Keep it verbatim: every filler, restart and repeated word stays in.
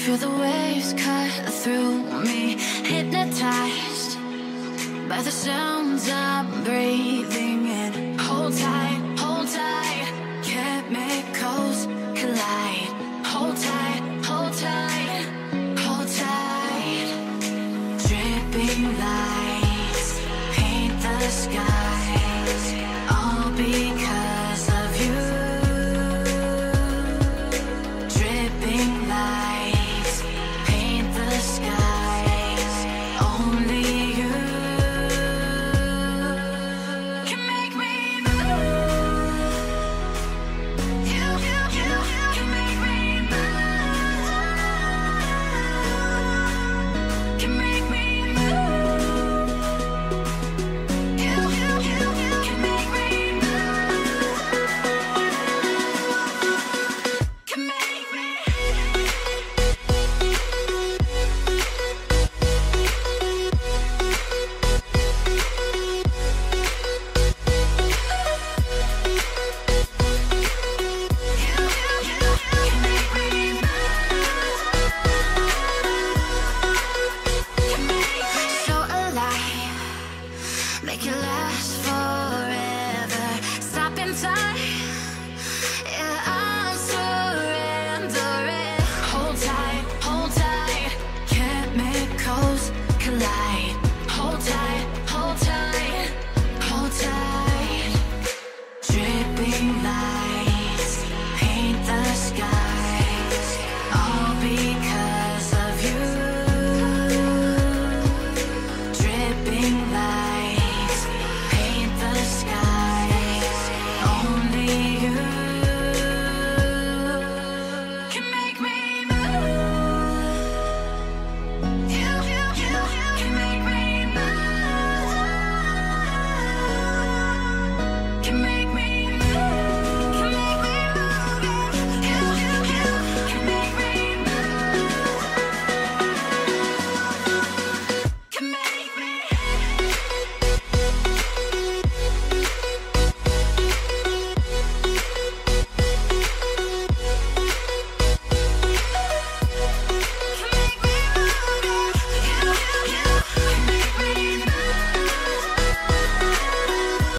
Feel the waves cut through me, hypnotized by the sounds I'm breathing in. Hold tight, hold tight, chemicals collide. Hold tight, hold tight, hold tight. Dripping lights paint the skies, all because of you. Dripping lights paint the skies, only you can make me move. You, you, you can make me move. Can make me move. You, you, you can make me move. Can make me. So alive, make it last forever. Stop in time, yeah, I'm surrendering. Hold tight, hold tight, chemicals collide. Hold tight, hold tight, hold tight. Dripping lights paint the skies, all because of you. Dripping lights paint the skies, only you can make me move. You, you, you can make me move. Can make